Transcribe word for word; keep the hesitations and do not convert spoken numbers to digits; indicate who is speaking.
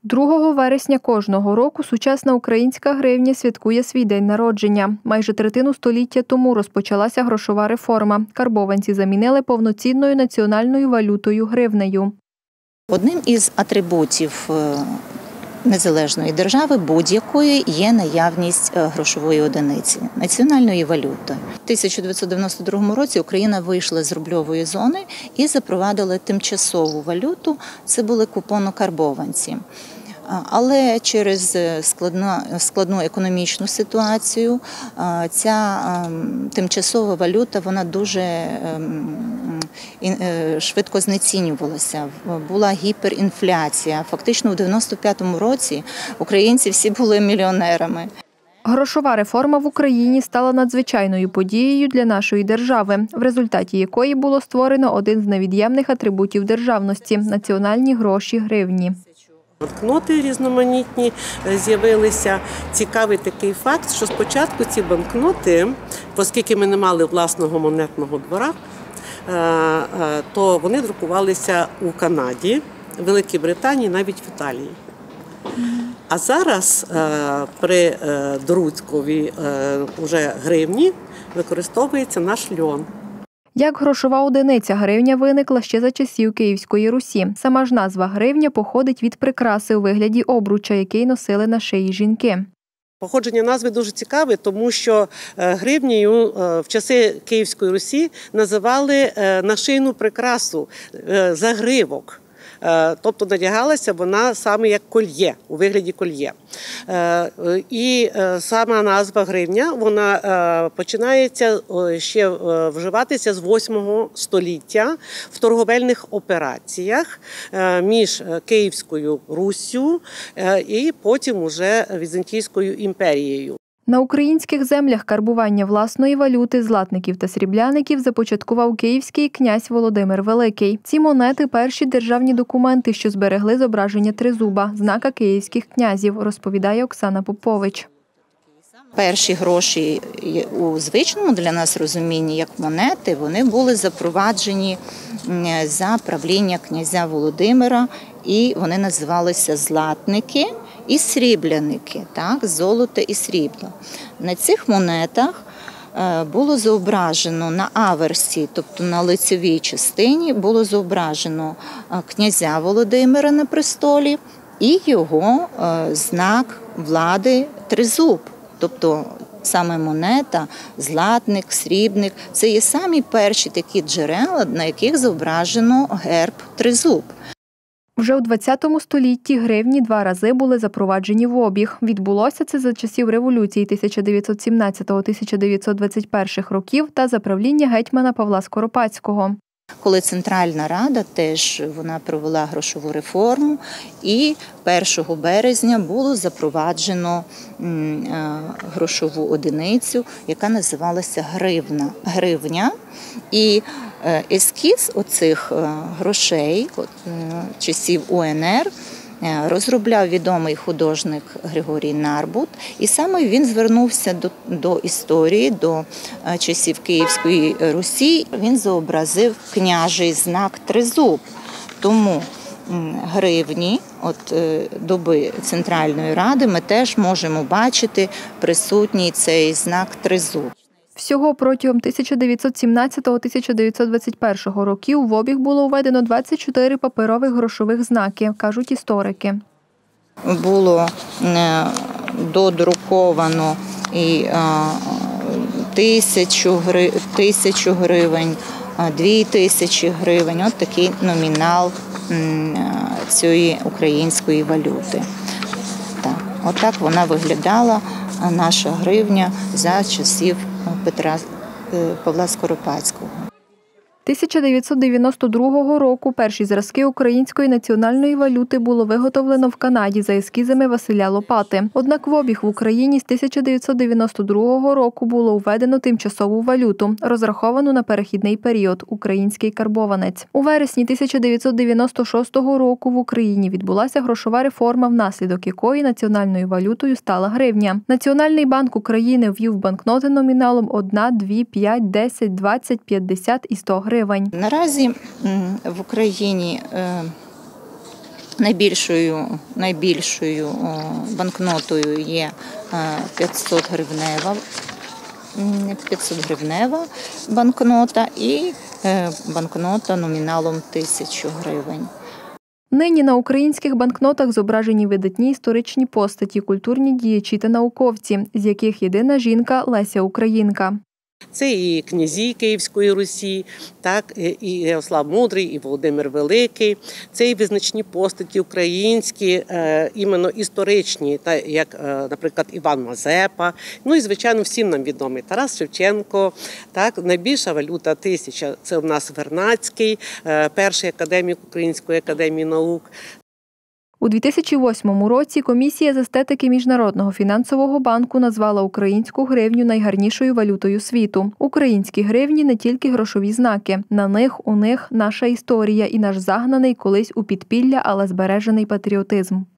Speaker 1: другого вересня кожного року сучасна українська гривня святкує свій день народження. Майже третину століття тому розпочалася грошова реформа. Карбованці замінили повноцінною національною валютою – гривнею.
Speaker 2: Одним із атрибутів незалежної держави будь-якої є наявність грошової одиниці – національної валюти. У тисяча дев'ятсот дев'яносто другому році Україна вийшла з рубльової зони і запровадила тимчасову валюту – це були купонокарбованці. Але через складну, складну економічну ситуацію ця тимчасова валюта вона дуже швидко знецінювалася. Була гіперінфляція. Фактично у дев'яносто п'ятому році українці всі були мільйонерами.
Speaker 1: Грошова реформа в Україні стала надзвичайною подією для нашої держави, в результаті якої було створено один з невід'ємних атрибутів державності – національні гроші – гривні.
Speaker 3: Банкноти різноманітні з'явилися. Цікавий такий факт, що спочатку ці банкноти, оскільки ми не мали власного монетного двора, то вони друкувалися у Канаді, Великій Британії, навіть в Італії. А зараз при друкові вже гривні використовується наш льон.
Speaker 1: Як грошова одиниця гривня виникла ще за часів Київської Русі. Сама ж назва гривня походить від прикраси у вигляді обруча, який носили на шиї жінки.
Speaker 3: Походження назви дуже цікаве, тому що гривнею в часи Київської Русі називали нашийну прикрасу – загривок. Тобто надягалася вона саме як кольє, у вигляді кольє. І сама назва гривня, вона починається ще вживатися з восьмого століття в торговельних операціях між Київською Руссю і потім уже Візантійською імперією.
Speaker 1: На українських землях карбування власної валюти, златників та срібляників започаткував київський князь Володимир Великий. Ці монети – перші державні документи, що зберегли зображення тризуба – знака київських князів, розповідає Оксана Попович.
Speaker 2: Перші гроші у звичному для нас розумінні, як монети, вони були запроваджені за правління князя Володимира, і вони називалися златники і срібляники, так, золото і срібло. На цих монетах було зображено на аверсі, тобто на лицевій частині, було зображено князя Володимира на престолі і його знак влади тризуб. Тобто саме монета, златник, срібник – це є самі перші такі джерела, на яких зображено герб тризуб.
Speaker 1: Вже у двадцятому столітті гривні два рази були запроваджені в обіг. Відбулося це за часів революції тисяча дев'ятсот сімнадцятого - тисяча дев'ятсот двадцять першого років та за правління гетьмана Павла Скоропадського.
Speaker 2: Коли Центральна Рада теж вона провела грошову реформу, і першого березня було запроваджено грошову одиницю, яка називалася гривна, гривня. І ескіз оцих грошей часів У Н Р розробляв відомий художник Григорій Нарбут, і саме він звернувся до, до історії, до часів Київської Русі. Він зобразив княжий знак тризуб. Тому гривні от доби Центральної Ради ми теж можемо бачити присутній цей знак тризуб.
Speaker 1: Всього протягом тисяча дев'ятсот сімнадцятого - тисяча дев'ятсот двадцять першого років в обіг було введено двадцять чотири паперових грошових знаки, кажуть історики.
Speaker 2: Було додруковано і тисячу, тисячу гривень, дві тисячі гривень. От такий номінал цієї української валюти. Так, отак вона виглядала, наша гривня, за часів Петра Павла Скоропадського.
Speaker 1: тисяча дев'ятсот дев'яносто другого року перші зразки української національної валюти було виготовлено в Канаді за ескізами Василя Лопати. Однак в обіг в Україні з тисяча дев'ятсот дев'яносто другого року було введено тимчасову валюту, розраховану на перехідний період – український карбованець. У вересні тисяча дев'ятсот дев'яносто шостого року в Україні відбулася грошова реформа, внаслідок якої національною валютою стала гривня. Національний банк України ввів банкноти номіналом одна, дві, п'ять, десять, двадцять, п'ятдесят і сто гривень.
Speaker 2: Наразі в Україні Найбільшою, найбільшою банкнотою є п'ятсот гривнева, п'ятсот гривнева банкнота і банкнота номіналом тисячу гривень.
Speaker 1: Нині на українських банкнотах зображені видатні історичні постаті, культурні діячі та науковці, з яких єдина жінка Леся Українка.
Speaker 3: Це і князі Київської Русі, так, і Ярослав Мудрий, і Володимир Великий. Це і визначні постаті українські, іменно історичні, так, як, наприклад, Іван Мазепа. Ну і, звичайно, всім нам відомий Тарас Шевченко. Так, найбільша валюта – тисяча. Це у нас Вернадський, перший академік Української академії наук.
Speaker 1: У дві тисячі восьмому році Комісія з естетики Міжнародного фінансового банку назвала українську гривню найгарнішою валютою світу. Українські гривні – не тільки грошові знаки. На них, у них наша історія і наш загнаний колись у підпілля, але збережений патріотизм.